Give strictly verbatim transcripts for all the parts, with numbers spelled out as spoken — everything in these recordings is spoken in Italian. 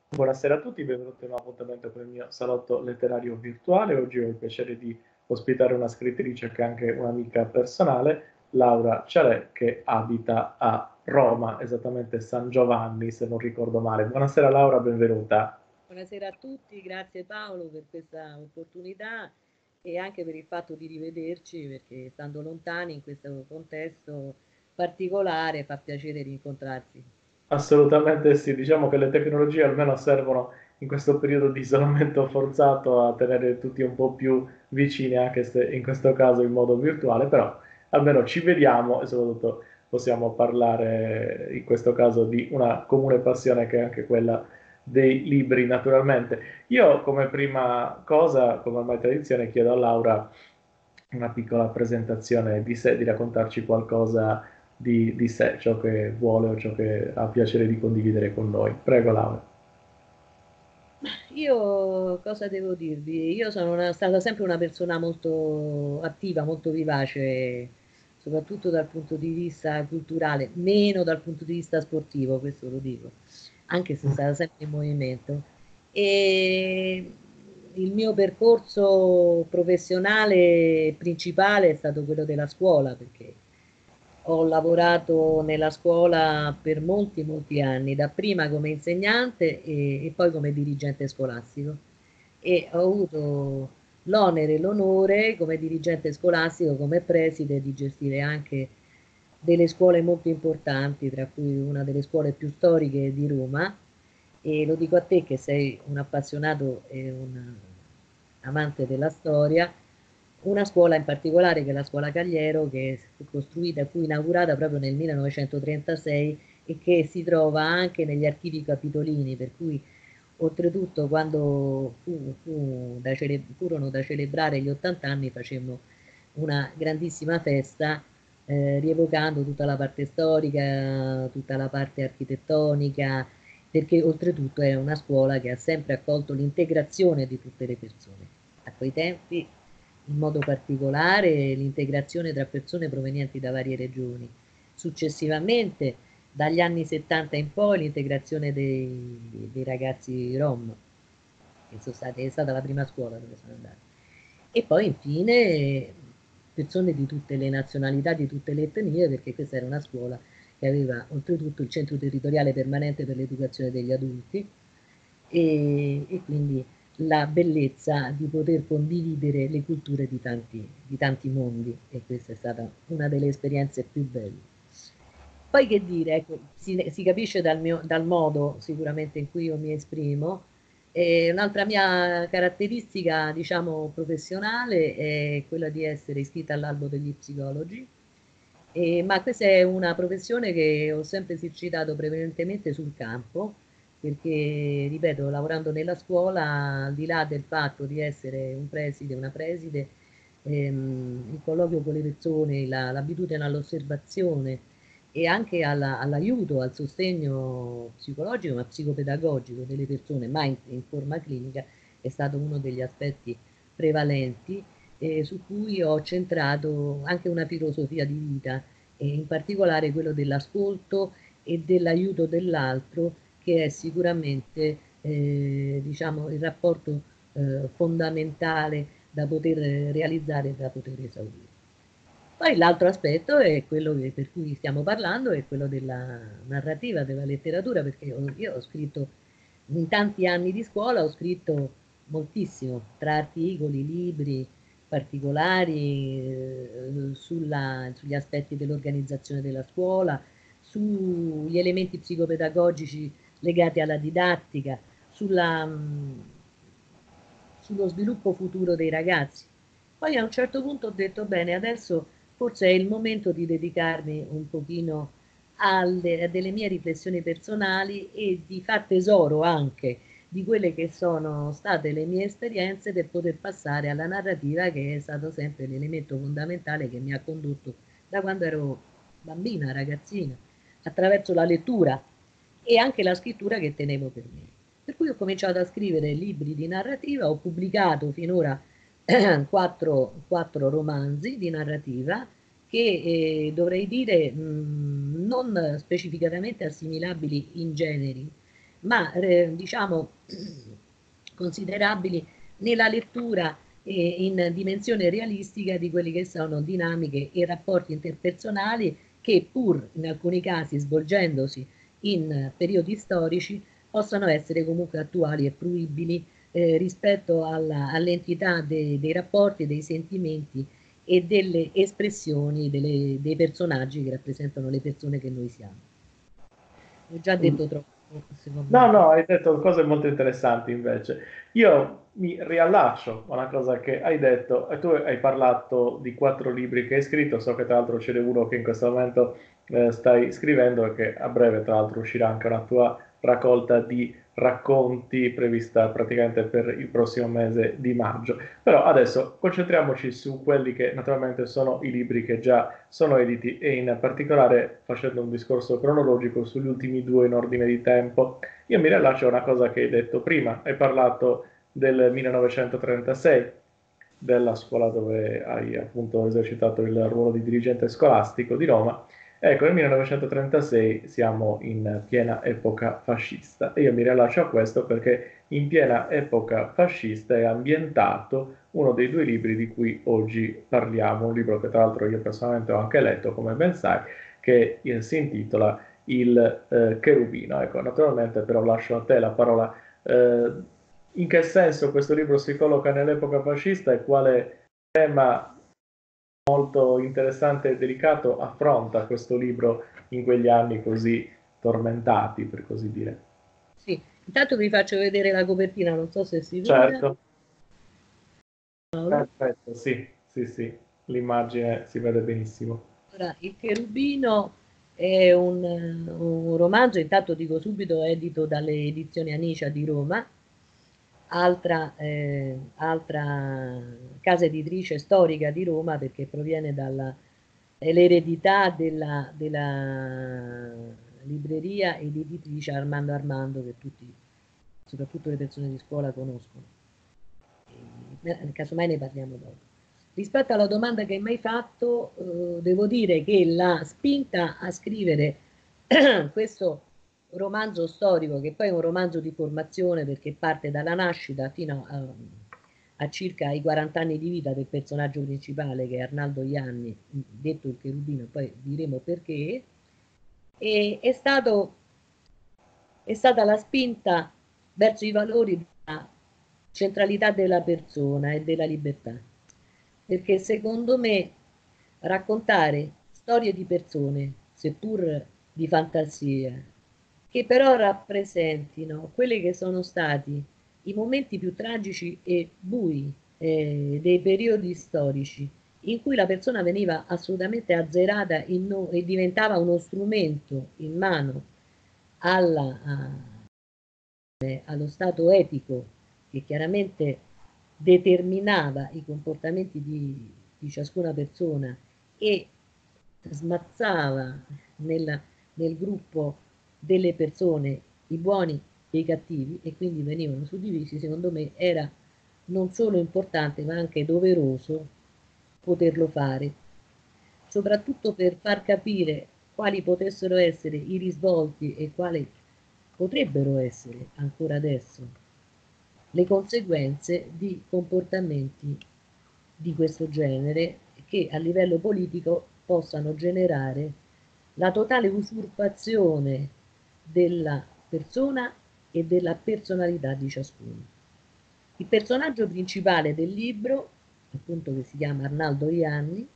Buonasera a tutti, benvenuti in un appuntamento con il mio salotto letterario virtuale. Oggi ho il piacere di ospitare una scrittrice che è anche un'amica personale, Laura Ciarè, che abita a Roma, esattamente San Giovanni, se non ricordo male. Buonasera Laura, benvenuta. Buonasera a tutti, grazie Paolo per questa opportunità e anche per il fatto di rivederci, perché stando lontani in questo contesto particolare fa piacere rincontrarsi. Assolutamente sì, diciamo che le tecnologie almeno servono in questo periodo di isolamento forzato a tenere tutti un po' più vicini, anche se in questo caso in modo virtuale, però almeno ci vediamo e soprattutto possiamo parlare in questo caso di una comune passione che è anche quella dei libri, naturalmente. Io come prima cosa, come ormai tradizione, chiedo a Laura una piccola presentazione di sé, di raccontarci qualcosa di, di sé, ciò che vuole o ciò che ha piacere di condividere con noi. Prego, Laura. Io cosa devo dirvi? Io sono una- stata sempre una persona molto attiva, molto vivace, soprattutto dal punto di vista culturale, meno dal punto di vista sportivo, questo lo dico, anche se è stata sempre in movimento. E il mio percorso professionale principale è stato quello della scuola, perché ho lavorato nella scuola per molti, molti anni, dapprima come insegnante e, e poi come dirigente scolastico. E ho avuto l'onere e l'onore come dirigente scolastico, come preside, di gestire anche delle scuole molto importanti, tra cui una delle scuole più storiche di Roma. E lo dico a te che sei un appassionato e un amante della storia, una scuola in particolare che è la scuola Cagliero, che fu costruita, fu inaugurata proprio nel millenovecentotrentasei e che si trova anche negli archivi capitolini, per cui oltretutto quando fu, fu da cele- furono da celebrare gli ottanta anni facemmo una grandissima festa eh, rievocando tutta la parte storica, tutta la parte architettonica, perché oltretutto è una scuola che ha sempre accolto l'integrazione di tutte le persone. A quei tempi, in modo particolare, l'integrazione tra persone provenienti da varie regioni. Successivamente, dagli anni settanta in poi, l'integrazione dei, dei ragazzi Rom, che sono stati, è stata la prima scuola dove sono andata. E poi infine persone di tutte le nazionalità, di tutte le etnie, perché questa era una scuola che aveva oltretutto il centro territoriale permanente per l'educazione degli adulti e, e quindi la bellezza di poter condividere le culture di tanti, di tanti mondi e questa è stata una delle esperienze più belle. Poi che dire, ecco, si, si capisce dal, mio, dal modo sicuramente in cui io mi esprimo. E un'altra mia caratteristica, diciamo, professionale è quella di essere iscritta all'albo degli psicologi, e- ma questa è una professione che ho sempre esercitato prevalentemente sul campo, perché, ripeto, lavorando nella scuola, al di là del fatto di essere un preside, una preside, ehm, il colloquio con le persone, la- l'abitudine all'osservazione e anche alla- all'aiuto, al sostegno psicologico, ma psicopedagogico delle persone, ma in, in forma clinica, è stato uno degli aspetti prevalenti eh, su cui ho centrato anche una filosofia di vita, e in particolare quello dell'ascolto e dell'aiuto dell'altro, che è sicuramente eh, diciamo, il rapporto eh, fondamentale da poter realizzare e da poter esaurire. Poi l'altro aspetto è quello che- per cui stiamo parlando, è quello della narrativa, della letteratura, perché io, io ho scritto in tanti anni di scuola, ho scritto moltissimo, tra articoli, libri particolari, eh, sulla- sugli aspetti dell'organizzazione della scuola, sugli elementi psicopedagogici legati alla didattica, sulla, mh, sullo sviluppo futuro dei ragazzi. Poi a un certo punto ho detto, bene, adesso forse è il momento di dedicarmi un pochino alle, a delle mie riflessioni personali e di far tesoro anche di quelle che sono state le mie esperienze per poter passare alla narrativa, che è stato sempre l'elemento fondamentale che mi ha condotto da quando ero bambina, ragazzina, attraverso la lettura e anche la scrittura che tenevo per me. Per cui ho cominciato a scrivere libri di narrativa, ho pubblicato finora quattro, quattro romanzi di narrativa che eh, dovrei dire mh, non specificatamente assimilabili in generi, ma eh, diciamo considerabili nella lettura eh, in dimensione realistica di quelle che sono dinamiche e rapporti interpersonali che, pur in alcuni casi svolgendosi in periodi storici, possono essere comunque attuali e fruibili eh, rispetto all'entità de, dei rapporti, dei sentimenti e delle espressioni delle, dei personaggi che rappresentano le persone che noi siamo. Ho già Mm. detto troppo, secondo No, me. no, hai detto cose molto interessanti invece. Io mi riallaccio a una cosa che hai detto, e tu hai parlato di quattro libri che hai scritto, so che tra l'altro ce n'è uno che in questo momento eh, stai scrivendo e che a breve tra l'altro uscirà anche una tua raccolta di racconti prevista praticamente per il prossimo mese di maggio. Però adesso concentriamoci su quelli che naturalmente sono i libri che già sono editi e in particolare facendo un discorso cronologico sugli ultimi due in ordine di tempo. Io mi riallaccio a una cosa che hai detto prima, hai parlato del millenovecentotrentasei, della scuola dove hai appunto esercitato il ruolo di dirigente scolastico di Roma. Ecco, nel millenovecentotrentasei siamo in piena epoca fascista e io mi riallaccio a questo perché in piena epoca fascista è ambientato uno dei due libri di cui oggi parliamo, un libro che tra l'altro io personalmente ho anche letto, come ben sai, che si intitola Il eh, Cherubino. Ecco, naturalmente però lascio a te la parola. Eh, in che senso questo libro si colloca nell'epoca fascista e quale tema molto interessante e delicato affronta questo libro in quegli anni così tormentati, per così dire? Sì, intanto vi faccio vedere la copertina, non so se si vede. Certo, Paolo. perfetto, sì, sì, sì, l'immagine si vede benissimo. Allora, Il Cherubino è un, un romanzo, intanto dico subito, edito dalle edizioni Anicia di Roma, altra, eh, altra casa editrice storica di Roma perché proviene dall'eredità della, della libreria ed editrice Armando Armando che tutti, soprattutto le persone di scuola, conoscono. E, casomai ne parliamo dopo. Rispetto alla domanda che mi hai fatto, eh, devo dire che la spinta a scrivere questo romanzo storico, che poi è un romanzo di formazione perché parte dalla nascita fino a, a circa i quaranta anni di vita del personaggio principale che è Arnaldo Ianni, detto il Cherubino, poi diremo perché, e è, stato, è stata la spinta verso i valori della centralità della persona e della libertà. Perché secondo me raccontare storie di persone, seppur di fantasia, che però rappresentino quelli che sono stati i momenti più tragici e bui eh, dei periodi storici in cui la persona veniva assolutamente azzerata no, e diventava uno strumento in mano alla, a, allo stato etico che chiaramente determinava i comportamenti di, di ciascuna persona e smazzava nel, nel gruppo delle persone i buoni e i cattivi e quindi venivano suddivisi, secondo me era non solo importante ma anche doveroso poterlo fare, soprattutto per far capire quali potessero essere i risvolti e quali potrebbero essere ancora adesso le conseguenze di comportamenti di questo genere che a livello politico possano generare la totale usurpazione della persona e della personalità di ciascuno. Il personaggio principale del libro, appunto che si chiama Arnaldo Ianni,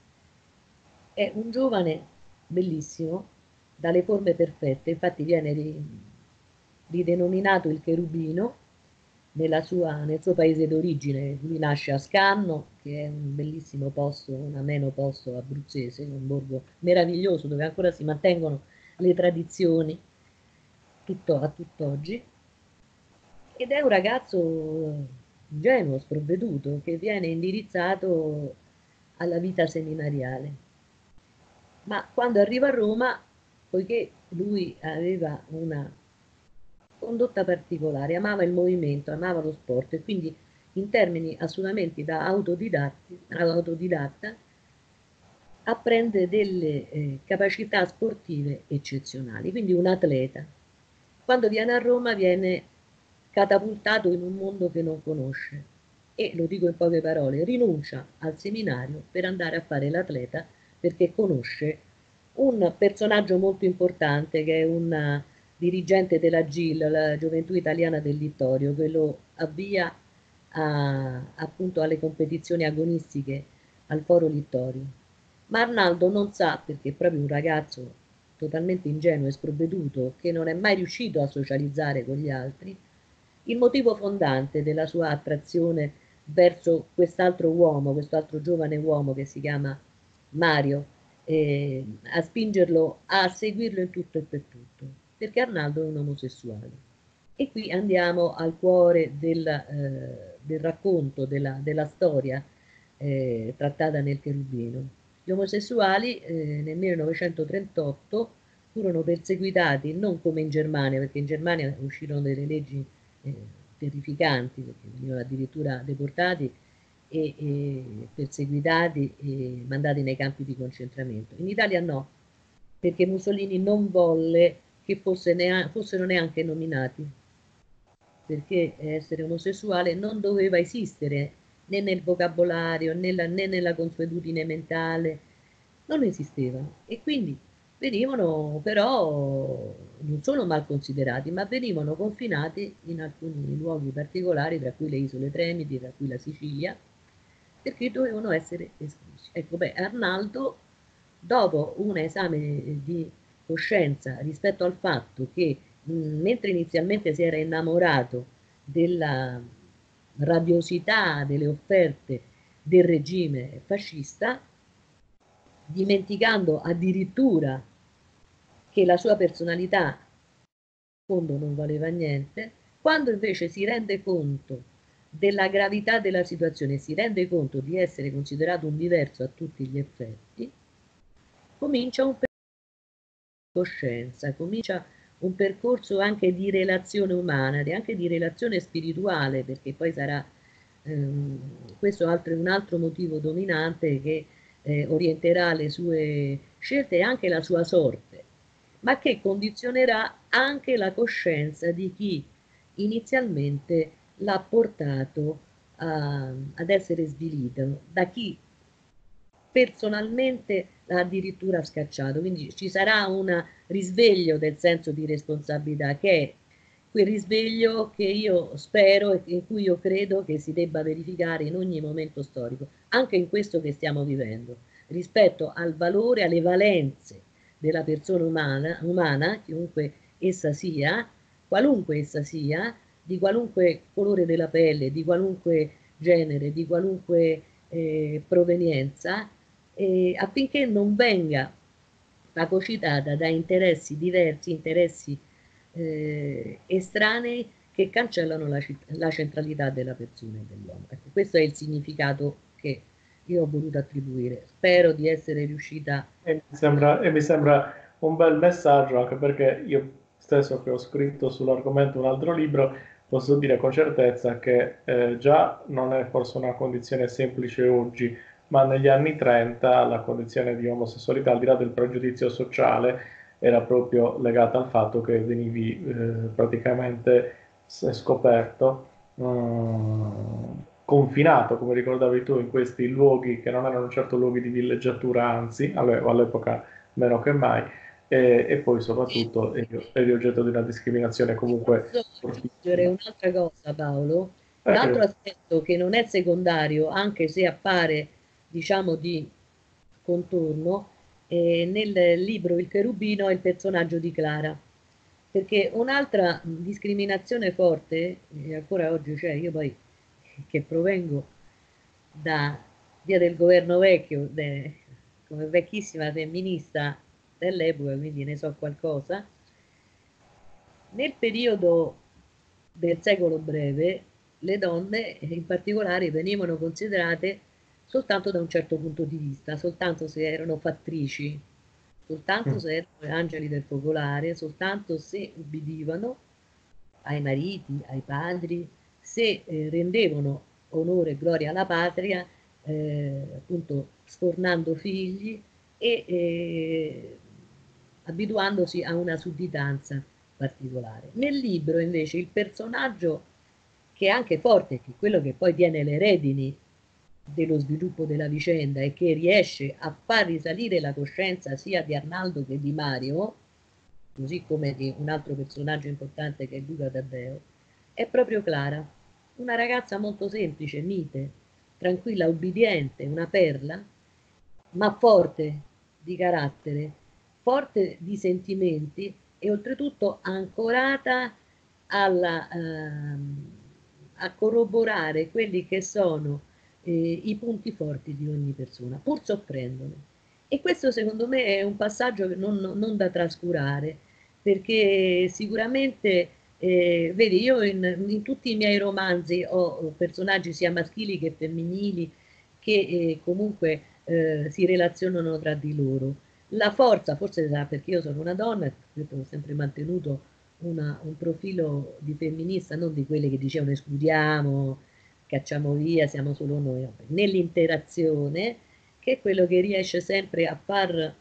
è un giovane bellissimo, dalle forme perfette, infatti viene ridenominato il Cherubino nella sua, nel suo paese d'origine. Lui nasce a Scanno, che è un bellissimo posto, un ameno posto abruzzese, un borgo meraviglioso dove ancora si mantengono le tradizioni tutto, a tutt'oggi. Ed è un ragazzo ingenuo, sprovveduto, che viene indirizzato alla vita seminariale. Ma quando arriva a Roma, poiché lui aveva una condotta particolare, amava il movimento, amava lo sport e quindi in termini assolutamente da autodidatta apprende delle eh, capacità sportive eccezionali, quindi un atleta. quando viene a Roma viene catapultato in un mondo che non conosce e, lo dico in poche parole, rinuncia al seminario per andare a fare l'atleta perché conosce un personaggio molto importante che è un dirigente della G I L, la Gioventù Italiana del Littorio, che lo avvia a, appunto alle competizioni agonistiche al Foro Littorio. Ma Arnaldo non sa, perché è proprio un ragazzo totalmente ingenuo e sprovveduto, che non è mai riuscito a socializzare con gli altri, il motivo fondante della sua attrazione verso quest'altro uomo, quest'altro giovane uomo che si chiama Mario, eh, a spingerlo a seguirlo in tutto e per tutto, perché Arnaldo è un omosessuale. E qui andiamo al cuore del, eh, del racconto, della, della storia eh, trattata nel Cherubino. Gli omosessuali eh, nel millenovecentotrentotto furono perseguitati non come in Germania, perché in Germania uscirono delle leggi eh, terrificanti, perché venivano addirittura deportati e, e perseguitati e mandati nei campi di concentramento. In Italia no, perché Mussolini non volle che fosse nea fossero neanche nominati, perché essere omosessuale non doveva esistere né nel vocabolario né, la, né nella consuetudine mentale, non esisteva. E quindi venivano però non solo mal considerati, ma venivano confinati in alcuni luoghi particolari, tra cui le isole Tremiti, tra cui la Sicilia, perché dovevano essere esclusi. Ecco, beh, Arnaldo, dopo un esame di coscienza rispetto al fatto che mh, mentre inizialmente si era innamorato della radiosità delle offerte del regime fascista, dimenticando addirittura che la sua personalità in fondo non valeva niente, quando invece si rende conto della gravità della situazione, si rende conto di essere considerato un diverso a tutti gli effetti, comincia un percorso di coscienza, comincia un percorso anche di relazione umana, anche di relazione spirituale, perché poi sarà ehm, questo altro, un altro motivo dominante che eh, orienterà le sue scelte e anche la sua sorte, ma che condizionerà anche la coscienza di chi inizialmente l'ha portato a, ad essere svilito, da chi personalmente l'ha addirittura scacciato. Quindi ci sarà un risveglio del senso di responsabilità, che è quel risveglio che io spero e in cui io credo che si debba verificare in ogni momento storico, anche in questo che stiamo vivendo, rispetto al valore, alle valenze della persona umana, umana chiunque essa sia, qualunque essa sia, di qualunque colore della pelle, di qualunque genere, di qualunque eh, provenienza, eh, affinché non venga fagocitata da interessi diversi, interessi eh, estranei che cancellano la, la centralità della persona e dell'uomo. Ecco, questo è il significato che io ho voluto attribuire. Spero di essere riuscita. E mi sembra, e mi sembra un bel messaggio, anche perché io stesso che ho scritto sull'argomento un altro libro, posso dire con certezza che eh, già non è forse una condizione semplice oggi, ma negli anni trenta la condizione di omosessualità, al di là del pregiudizio sociale, era proprio legata al fatto che venivi eh, praticamente scoperto, mm, confinato, come ricordavi tu, in questi luoghi che non erano certo luoghi di villeggiatura, anzi, all'epoca meno che mai, e, e poi soprattutto eri, eri oggetto di una discriminazione comunque Posso aggiungere fortissima. un'altra cosa, Paolo? Eh, L'altro credo. aspetto che non è secondario, anche se appare, diciamo, di contorno, eh, nel libro Il Cherubino è il personaggio di Clara. Perché un'altra discriminazione forte, e ancora oggi c'è, io poi che provengo da via del governo vecchio, de- come vecchissima femminista dell'epoca, quindi ne so qualcosa, nel periodo del secolo breve le donne in particolare venivano considerate soltanto da un certo punto di vista, soltanto se erano fattrici, soltanto Mm. se erano angeli del focolare, soltanto se ubbidivano ai mariti, ai padri, se eh, rendevano onore e gloria alla patria, eh, appunto sfornando figli e eh, abituandosi a una sudditanza particolare. Nel libro invece il personaggio che è anche forte, che è quello che poi tiene le redini dello sviluppo della vicenda e che riesce a far risalire la coscienza sia di Arnaldo che di Mario, così come di un altro personaggio importante che è Luca Taddeo, è proprio Clara, una ragazza molto semplice, mite, tranquilla, ubbidiente, una perla, ma forte di carattere, forte di sentimenti e oltretutto ancorata alla, ehm, a corroborare quelli che sono eh, i punti forti di ogni persona, pur soffrendone. E questo secondo me è un passaggio non, non da trascurare, perché sicuramente, eh, vedi, io in, in, tutti i miei romanzi ho personaggi sia maschili che femminili che eh, comunque eh, si relazionano tra di loro. La forza, forse sarà perché io sono una donna, ho sempre mantenuto una, un profilo di femminista, non di quelle che dicevano escludiamo, cacciamo via, siamo solo noi, nell'interazione, che è quello che riesce sempre a far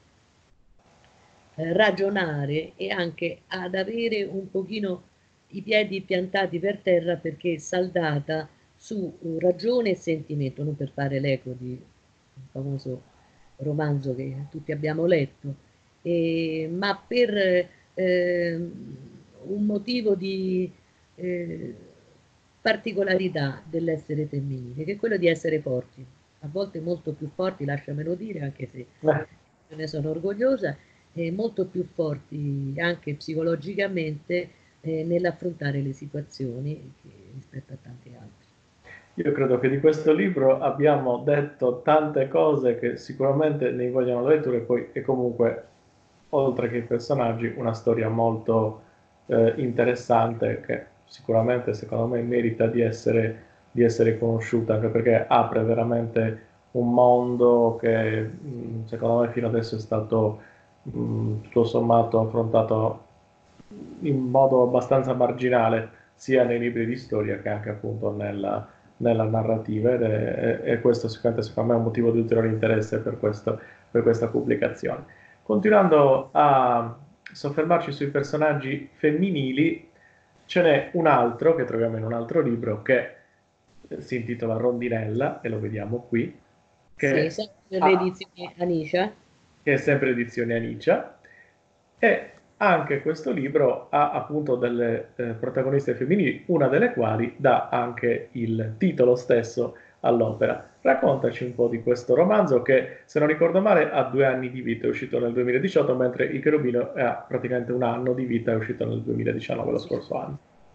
eh, ragionare e anche ad avere un pochino i piedi piantati per terra perché saldata su ragione e sentimento, non per fare l'eco di un famoso romanzo che tutti abbiamo letto, eh, ma per eh, un motivo di eh, particolarità dell'essere femminile, che è quello di essere forti, a volte molto più forti, lasciamelo dire, anche se Eh, ne sono orgogliosa, e molto più forti anche psicologicamente eh, nell'affrontare le situazioni che, rispetto a tanti altri. Io credo che di questo libro abbiamo detto tante cose che sicuramente ne vogliono la lettura e poi è comunque, oltre che i personaggi, una storia molto eh, interessante che sicuramente secondo me merita di essere, di essere conosciuta, anche perché apre veramente un mondo che mh, secondo me fino adesso è stato mh, tutto sommato affrontato in modo abbastanza marginale sia nei libri di storia che anche appunto nella, nella narrativa ed è, e questo sicuramente secondo me è un motivo di ulteriore interesse per, questo, per questa pubblicazione. Continuando a soffermarci sui personaggi femminili, ce n'è un altro che troviamo in un altro libro che si intitola Rondinella e lo vediamo qui, Sì, che, sempre per le ha, edizioni Anicia. che è sempre edizione Anicia, e anche questo libro ha appunto delle eh, protagoniste femminili, una delle quali dà anche il titolo stesso all'opera. Raccontaci un po' di questo romanzo che, se non ricordo male, ha due anni di vita, è uscito nel duemiladiciotto, mentre Il Cherubino ha praticamente un anno di vita, è uscito nel duemiladiciannove, lo Sì. scorso anno.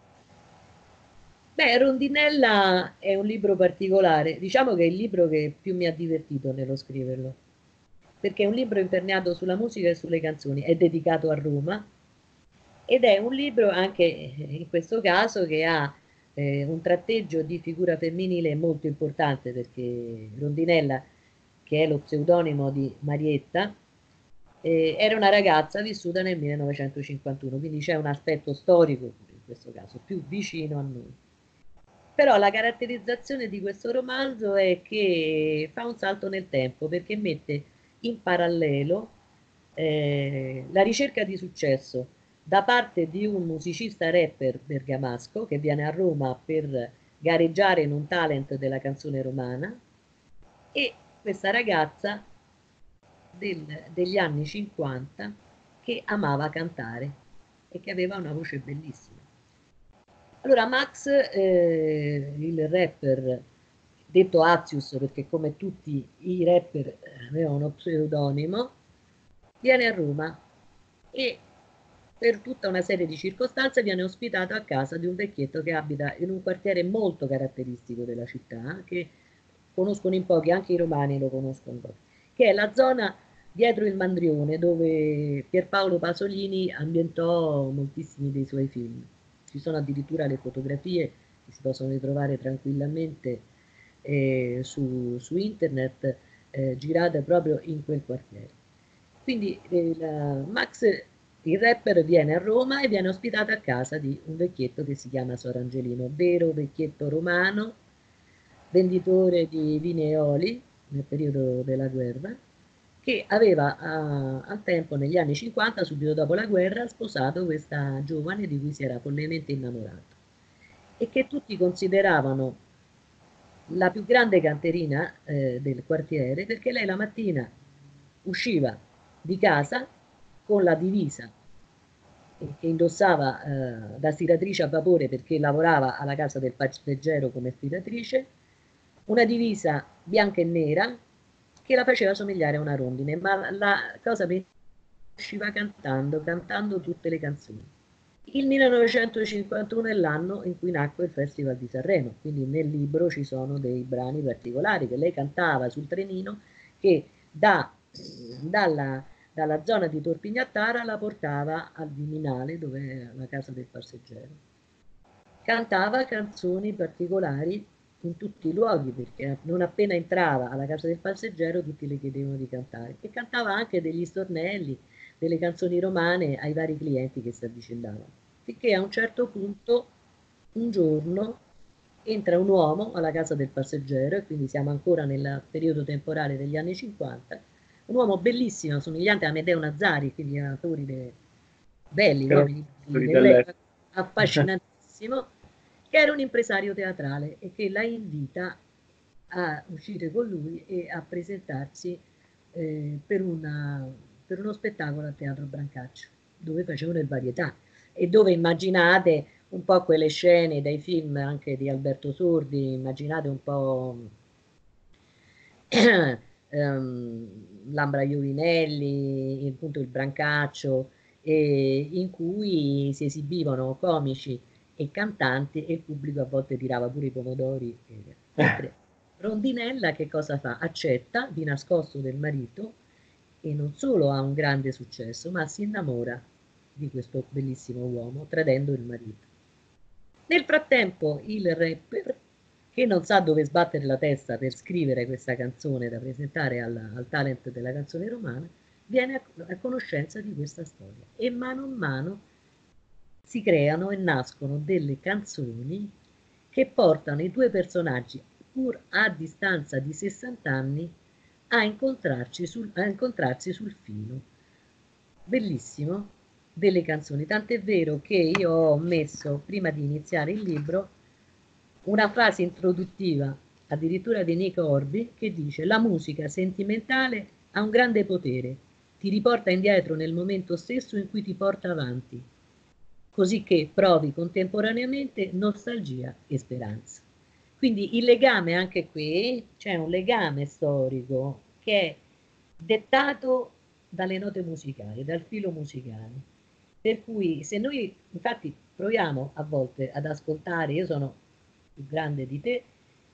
Beh, Rondinella è un libro particolare, diciamo che è il libro che più mi ha divertito nello scriverlo, perché è un libro imperniato sulla musica e sulle canzoni, è dedicato a Roma ed è un libro anche in questo caso che ha eh, un tratteggio di figura femminile molto importante perché Rondinella, che è lo pseudonimo di Marietta, eh, era una ragazza vissuta nel millenovecentocinquantuno, quindi c'è un aspetto storico, in questo caso, più vicino a noi. Però la caratterizzazione di questo romanzo è che fa un salto nel tempo perché mette in parallelo eh, la ricerca di successo da parte di un musicista rapper bergamasco che viene a Roma per gareggiare in un talent della canzone romana e questa ragazza del- degli anni cinquanta che amava cantare e che aveva una voce bellissima. Allora Max, eh, il rapper, detto Azius perché come tutti i rapper eh, aveva uno pseudonimo, viene a Roma e per tutta una serie di circostanze viene ospitato a casa di un vecchietto che abita in un quartiere molto caratteristico della città, che conoscono in pochi, anche i romani lo conoscono in pochi, che è la zona dietro il Mandrione dove Pierpaolo Pasolini ambientò moltissimi dei suoi film. Ci sono addirittura le fotografie che si possono ritrovare tranquillamente eh, su, su internet, eh, girate proprio in quel quartiere. Quindi eh, la- Max, il rapper, viene a Roma e viene ospitato a casa di un vecchietto che si chiama Sor Angelino, vero vecchietto romano, venditore di vini e oli nel periodo della guerra, che aveva a, al tempo, negli anni cinquanta, subito dopo la guerra, sposato questa giovane di cui si era follemente innamorato e che tutti consideravano la più grande canterina eh, del quartiere, perché lei la mattina usciva di casa con la divisa che indossava eh, da stiratrice a vapore perché lavorava alla casa del passeggero come stiratrice, una divisa bianca e nera che la faceva somigliare a una rondine, ma la cosa principale usciva cantando, cantando tutte le canzoni. Il millenovecentocinquantuno è l'anno in cui nacque il Festival di Sanremo, quindi nel libro ci sono dei brani particolari che lei cantava sul trenino che da, dalla, dalla zona di Torpignattara la portava al Viminale, dove è la casa del passeggero. Cantava canzoni particolari in tutti i luoghi, perché non appena entrava alla casa del passeggero tutti le chiedevano di cantare. E cantava anche degli stornelli, delle canzoni romane ai vari clienti che si avvicinavano. Finché a un certo punto, un giorno, entra un uomo alla casa del passeggero, e quindi siamo ancora nel periodo temporale degli anni cinquanta, un uomo bellissimo, somigliante a Amedeo Nazzari, quindi attori de... belli, uomini belli, nell'epoca, affascinantissimo, che era un impresario teatrale e che la invita a uscire con lui e a presentarsi eh, per, una, per uno spettacolo al Teatro Brancaccio, dove facevano il varietà e dove immaginate un po' quelle scene dai film anche di Alberto Sordi, immaginate un po' ehm, Lambra Iovinelli, appunto il Brancaccio, eh, in cui si esibivano comici e cantanti e il pubblico a volte tirava pure i pomodori. eh, Mentre Rondinella che cosa fa? Accetta di nascosto del marito e non solo ha un grande successo, ma si innamora di questo bellissimo uomo, tradendo il marito. Nel frattempo il rapper, che non sa dove sbattere la testa per scrivere questa canzone da presentare al, al talent della canzone romana, viene a, a conoscenza di questa storia e mano a mano si creano e nascono delle canzoni che portano i due personaggi, pur a distanza di sessanta anni, a incontrarci sul, a incontrarsi sul filo. Bellissimo, delle canzoni, tant'è vero che io ho messo, prima di iniziare il libro, una frase introduttiva, addirittura di Nick Horby, che dice: la musica sentimentale ha un grande potere, ti riporta indietro nel momento stesso in cui ti porta avanti, così che provi contemporaneamente nostalgia e speranza. Quindi il legame anche qui, c'è un legame storico che è dettato dalle note musicali, dal filo musicale. Per cui se noi infatti proviamo a volte ad ascoltare, io sono più grande di te,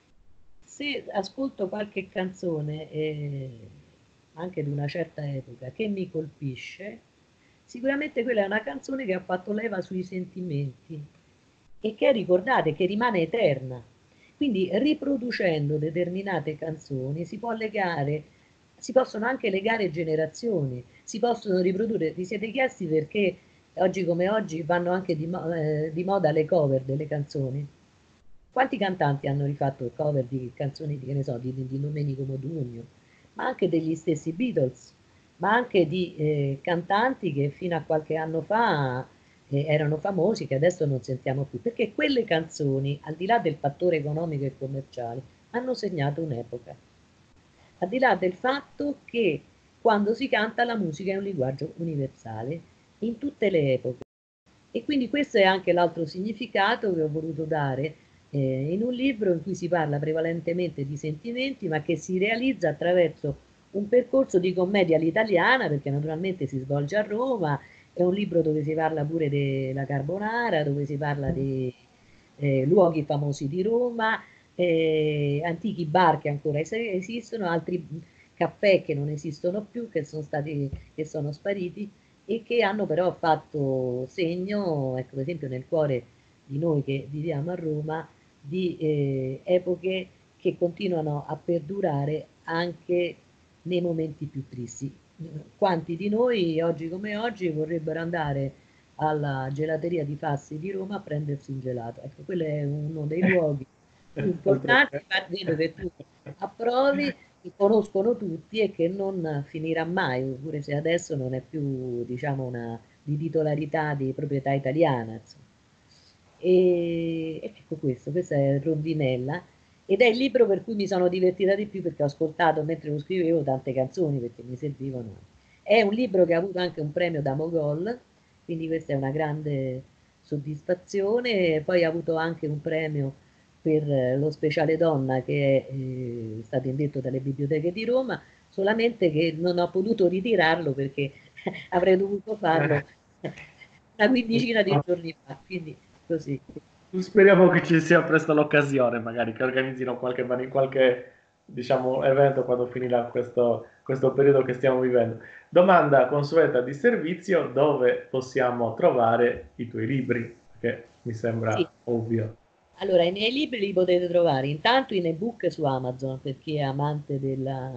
se ascolto qualche canzone eh, anche di una certa epoca che mi colpisce, sicuramente quella è una canzone che ha fatto leva sui sentimenti e che ricordate, che rimane eterna. Quindi riproducendo determinate canzoni si può legare, si possono anche legare generazioni, si possono riprodurre. Vi siete chiesti perché oggi come oggi vanno anche di, mo- eh, di moda le cover delle canzoni? Quanti cantanti hanno rifatto cover di canzoni di, che ne so, di, di Domenico Modugno, ma anche degli stessi Beatles, ma anche di eh, cantanti che fino a qualche anno fa eh, erano famosi, che adesso non sentiamo più, perché quelle canzoni, al di là del fattore economico e commerciale, hanno segnato un'epoca. Al di là del fatto che quando si canta la musica è un linguaggio universale in tutte le epoche. E quindi questo è anche l'altro significato che ho voluto dare eh, in un libro in cui si parla prevalentemente di sentimenti, ma che si realizza attraverso un percorso di commedia all'italiana, perché naturalmente si svolge a Roma, è un libro dove si parla pure della carbonara, dove si parla di eh, luoghi famosi di Roma, eh, antichi bar che ancora es- esistono, altri caffè che non esistono più, che sono stati, che sono spariti e che hanno però fatto segno, ecco, per esempio nel cuore di noi che viviamo a Roma, di eh, epoche che continuano a perdurare anche nei momenti più tristi. Quanti di noi, oggi come oggi, vorrebbero andare alla gelateria di Fassi di Roma a prendersi un gelato? Ecco, quello è uno dei luoghi più Altro importanti, che. ma vedo che tu approvi che conoscono tutti e che non finirà mai, pure se adesso non è più, diciamo, una di titolarità di proprietà italiana, insomma. E, e ecco questo, questa è Rondinella, ed è il libro per cui mi sono divertita di più perché ho ascoltato mentre lo scrivevo tante canzoni perché mi servivano. È un libro che ha avuto anche un premio da Mogol, quindi questa è una grande soddisfazione. Poi ha avuto anche un premio per eh, lo speciale donna che è eh, stato indetto dalle biblioteche di Roma, solamente che non ho potuto ritirarlo perché avrei dovuto farlo una quindicina di giorni fa, quindi così. Speriamo che ci sia presto l'occasione, magari che organizzino qualche, mani- qualche diciamo, evento quando finirà questo, questo periodo che stiamo vivendo. Domanda consueta di servizio: dove possiamo trovare i tuoi libri? Che mi Sì. sembra ovvio. Allora, i miei libri li potete trovare intanto in ebook su Amazon per chi è amante della,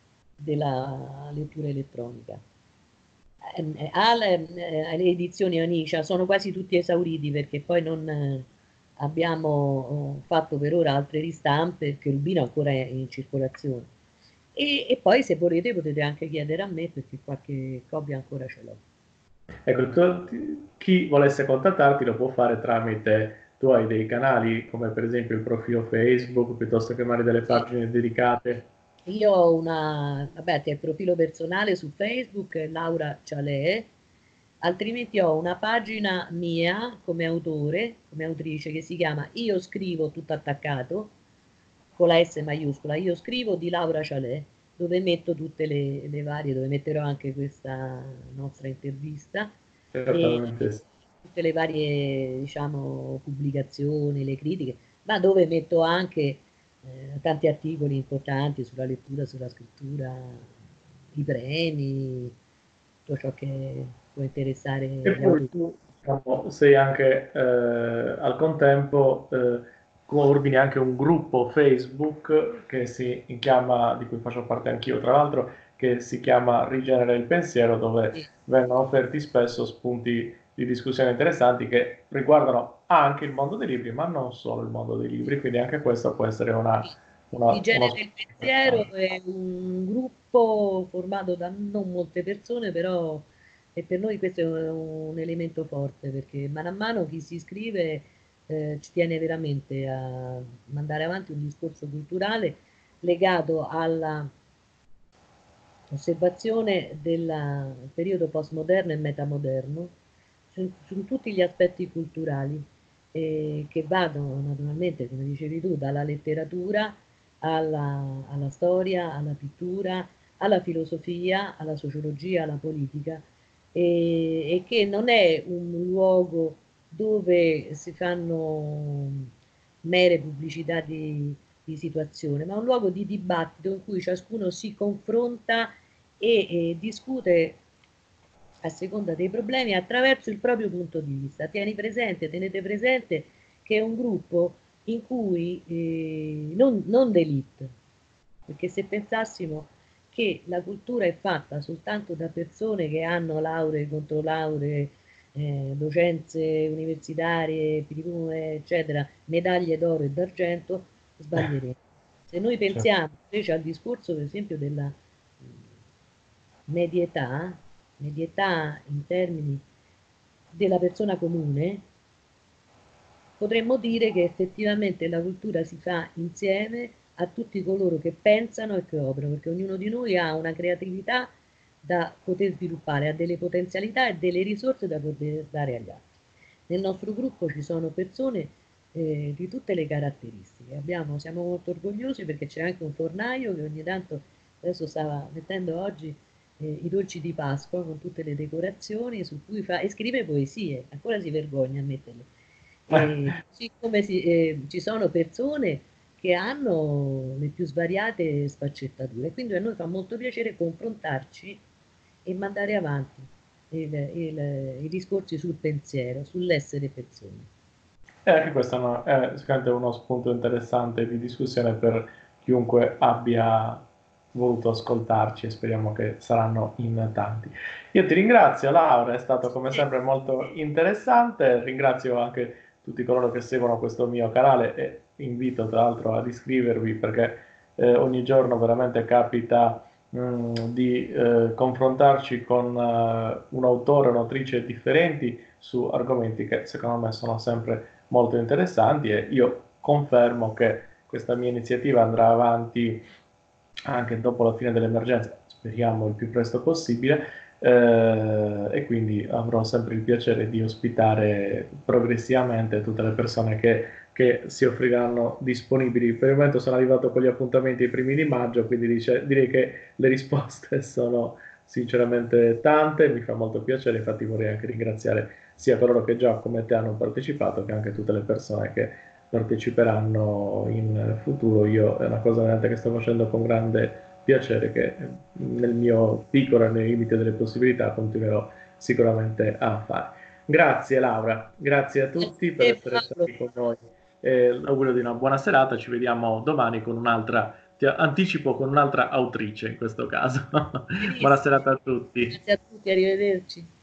della lettura elettronica. Eh, alle, eh, alle edizioni Onicia sono quasi tutti esauriti perché poi non eh, abbiamo eh, fatto per ora altre ristampe, perché Rubino ancora è in circolazione. E, e poi se volete potete anche chiedere a me perché qualche copia ancora ce l'ho. Ecco, tu- chi volesse contattarti lo può fare tramite, tu hai dei canali come per esempio il profilo Facebook, piuttosto che magari delle Sì. pagine dedicate. Io ho una, vabbè, che è il profilo personale su Facebook, è Laura Cialè, altrimenti ho una pagina mia come autore, come autrice, che si chiama Io scrivo tutto attaccato, con la S maiuscola, Io scrivo di Laura Cialè, dove metto tutte le, le varie, dove metterò anche questa nostra intervista e Certamente sì. tutte le varie, diciamo, pubblicazioni, le critiche, ma dove metto anche eh, tanti articoli importanti sulla lettura, sulla scrittura, i premi, tutto ciò che può interessare E gli poi autori. tu, diciamo, sei anche eh, al contempo, eh, coordini anche un gruppo Facebook che si chiama, di cui faccio parte anch'io, tra l'altro, che si chiama Rigenera il Pensiero, dove Sì, vengono offerti spesso spunti di discussione interessanti che riguardano anche il mondo dei libri, ma non solo il mondo dei libri, quindi anche questo può essere una, sì. una- Di uno Genere il spunto Pensiero interessante. è un gruppo formato da non molte persone, però e per noi questo è un elemento forte perché mano a mano chi si iscrive eh, ci tiene veramente a mandare avanti un discorso culturale legato alla osservazione del periodo postmoderno e metamoderno su, su tutti gli aspetti culturali eh, che vanno naturalmente, come dicevi tu, dalla letteratura alla, alla storia, alla pittura, alla filosofia, alla sociologia, alla politica e, e che non è un luogo dove si fanno mere pubblicità di, di situazione, ma un luogo di dibattito in cui ciascuno si confronta e, e discute a seconda dei problemi attraverso il proprio punto di vista. Tieni presente, tenete presente che è un gruppo in cui eh, non, non d'élite, perché se pensassimo che la cultura è fatta soltanto da persone che hanno lauree, controlauree, eh, docenze universitarie, piricum, eccetera, medaglie d'oro e d'argento, sbaglieremo. Se noi Certo. pensiamo invece al discorso, per esempio, della medietà, medietà in termini della persona comune, potremmo dire che effettivamente la cultura si fa insieme a tutti coloro che pensano e che operano, perché ognuno di noi ha una creatività da poter sviluppare, ha delle potenzialità e delle risorse da poter dare agli altri. Nel nostro gruppo ci sono persone eh, di tutte le caratteristiche. Abbiamo, siamo molto orgogliosi perché c'è anche un fornaio che ogni tanto, adesso stava mettendo oggi eh, i dolci di Pasqua con tutte le decorazioni su cui fa, e scrive poesie, ancora si vergogna a metterle. E siccome si, eh, ci sono persone che hanno le più svariate sfaccettature, quindi a noi fa molto piacere confrontarci e mandare avanti il- il- i discorsi sul pensiero, sull'essere persone. E anche questo è, una- è sicuramente uno spunto interessante di discussione per chiunque abbia voluto ascoltarci e speriamo che saranno in tanti. Io ti ringrazio, Laura, è stato come Eh, sempre molto interessante. Ringrazio anche tutti coloro che seguono questo mio canale e invito tra l'altro ad iscrivervi perché eh, ogni giorno veramente capita mh, di eh, confrontarci con eh, un autore o un'autrice differenti su argomenti che secondo me sono sempre molto interessanti, e io confermo che questa mia iniziativa andrà avanti anche dopo la fine dell'emergenza, speriamo il più presto possibile, eh, e quindi avrò sempre il piacere di ospitare progressivamente tutte le persone che, che si offriranno disponibili. Per il momento sono arrivato con gli appuntamenti ai primi di maggio, quindi dice, direi che le risposte sono sinceramente tante, mi fa molto piacere, infatti vorrei anche ringraziare sia coloro che già come te hanno partecipato che anche tutte le persone che parteciperanno in futuro. Io è una cosa veramente che sto facendo con grande piacere, che nel mio piccolo e nei limiti delle possibilità continuerò sicuramente a fare. Grazie Laura, grazie a Grazie tutti a per te, essere Paolo. stati con noi. Eh, l'augurio di una buona serata, ci vediamo domani con un'altra, ti anticipo, con un'altra autrice in questo caso. Buona Benissimo. serata a tutti. Grazie a tutti, arrivederci.